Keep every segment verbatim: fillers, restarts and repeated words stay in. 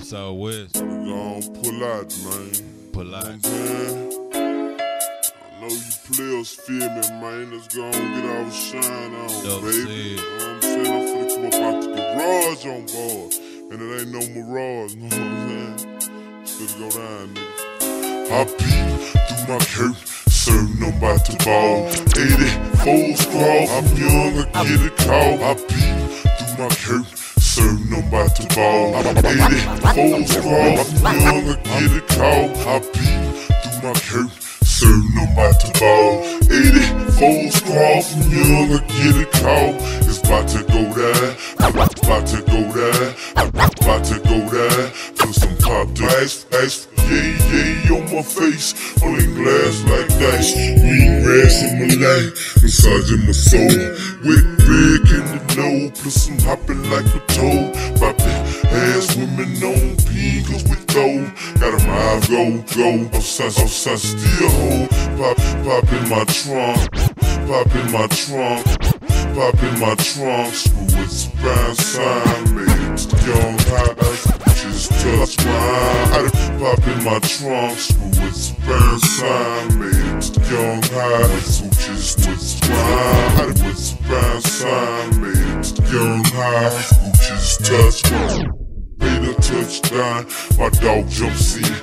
Southwest. Gon' pull out, man. Pull out. You know I know you players feel me, man. Let's go and get our shine on, Dope baby. said. You know what I'm saying? I'm finna come up out the garage on board. And it ain't no mirage, you know what I'm saying? It's gonna go down, nigga. I peep through my curtain, serving them by the ball. eighty-four scrawl, I'm young, I get a call. I peep through my curtain, serving them by the ball. eighty-four scrawl, I'm young, I get a call. I peep through my curtain, serving them by the ball. eighty-four scrawl, I'm young, I get a call. It's about to go down, about to go down, about to go down. Put some pop ice, ice, yeah, yeah, on my face, holding glass like dice. Green grass in my life, massaging my soul. Wet red in the nose, plus some hopping like a toe. Popping ass women on pee, cause we throw. Got a mile, go, go, outside, outside, still hold. Pop, pop in my trunk, pop in my trunk. Pop in my trunk, screw with spine sign, made it young high, just touch mine. Pop in my trunk, screw with spine sign, made it young high, so just with spine. With spine sign, made it young high, who just touch mine. Made a touchdown, my dog jumps in.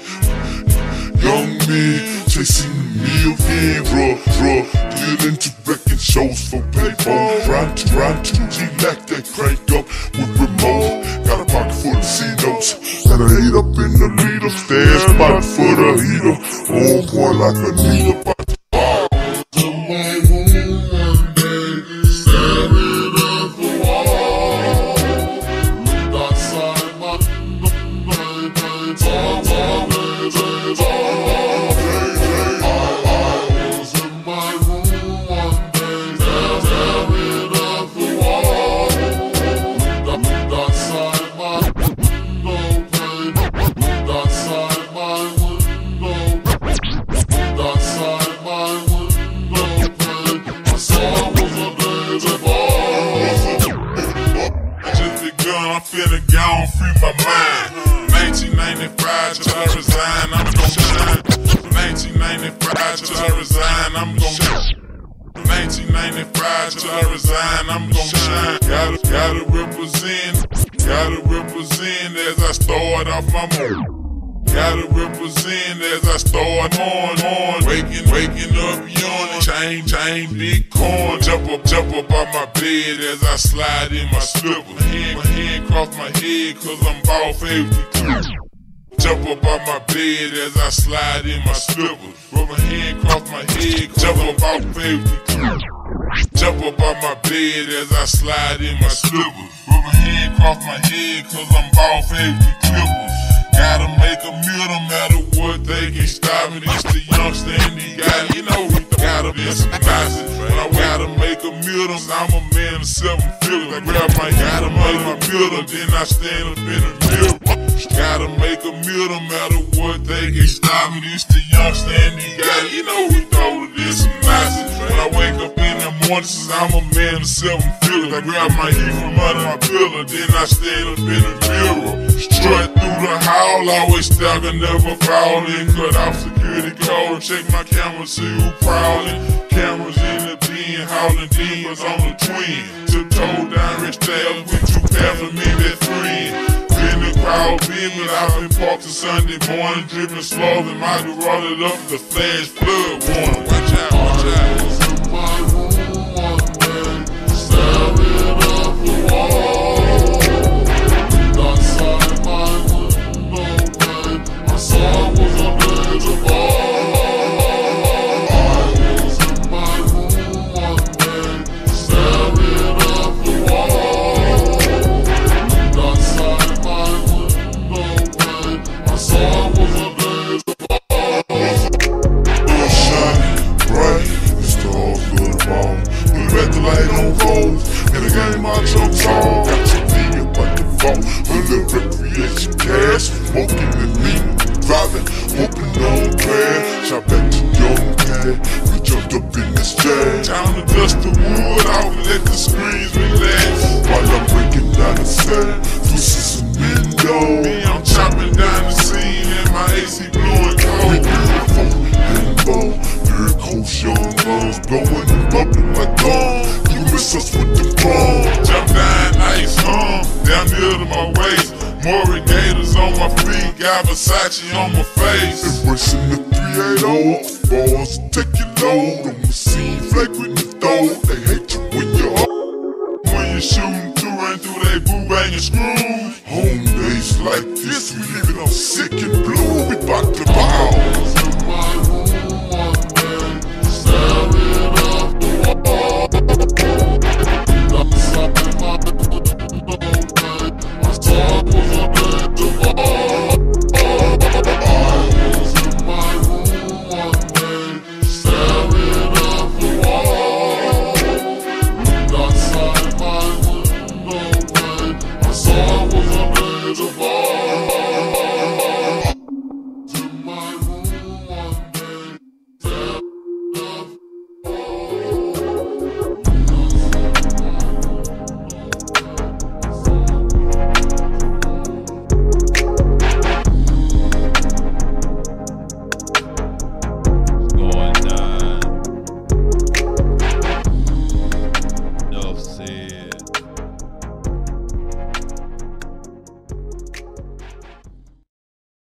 Young me, chasing the meal game, bruh, bruh. Dealing to wrecking shows for paper. Run to, run to, G-Lack that crank up with remote. Got a pocket full of C-notes, got a eight up in the leader. Stash spot for the heater, on point like a needle. Wow. To my room one day, staring at the wall. Looked outside my, my, my, my, my, my, my, finna go and free my mind. nineteen ninety-five till I resign, I'm gon' shine. nineteen ninety-five till I resign, I'm gon' shine. nineteen ninety-five till I resign, I'm gon' shine. Gotta, gotta represent, gotta represent as I start off my morning. Gotta represent as I start on, on. Waking, waking up yawning. Chain, chain, big corn. Jump up, jump up out my bed as I slide in my slippers. My hand, my hand cross my head cause I'm ball fifty. Jump up out my bed as I slide in my slippers. Rub my hand cross my head, jump up out fifty. Jump up out my bed as I slide in my slippers. Rub my hand cross my head cause I'm ball fifty clippers. Gotta make a meal no matter what, they can stop me. It's the Yungstar and D-Gotti, you know we gotta be some nonsense. But I gotta make a meal, I'm a man of seven figures. I grab my, gotta make my meal, then I stand up in the mirror. Gotta make a meal no matter what, they can stop me. It's the Yungstar and D-Gotti, you know we throw it in some nonsense. When I wake up in the morning, since I'm a man of seven figures, I grab my heat from under my pillow, then I stand up in the mirror. Strut through the howl, always stagger, never falling. Cut off security code, check my camera, see who prowling. Cameras in the bin, howling demons on the twin. Tiptoe down rich stairs with two pairs of me best friend. In the crowd beaming, I've been parked to Sunday morning, dripping slow, and my garage it up, the flash flood warning. Watch out, watch out. My room one day, staring at the wall. Smoking and leaning, driving, hoping on crash. Shot back to young cat, we jumped up in this jag. Time to dust the wood off, let the screens relax. While I'm breaking down the set, twisting some window. Me, I'm chopping blowing and bubbling like gum. You miss us with the bomb. Jump down, ice, hum, down near to my waist. Originators on my feet, got Versace on my face. Embracing the three eighty, balls take your load. On the scene, flagrant the throw. They hate you when you're up. When you're shooting through and through, they boo banging screws. Home days like this, we living on sick and blue. We bout to ball.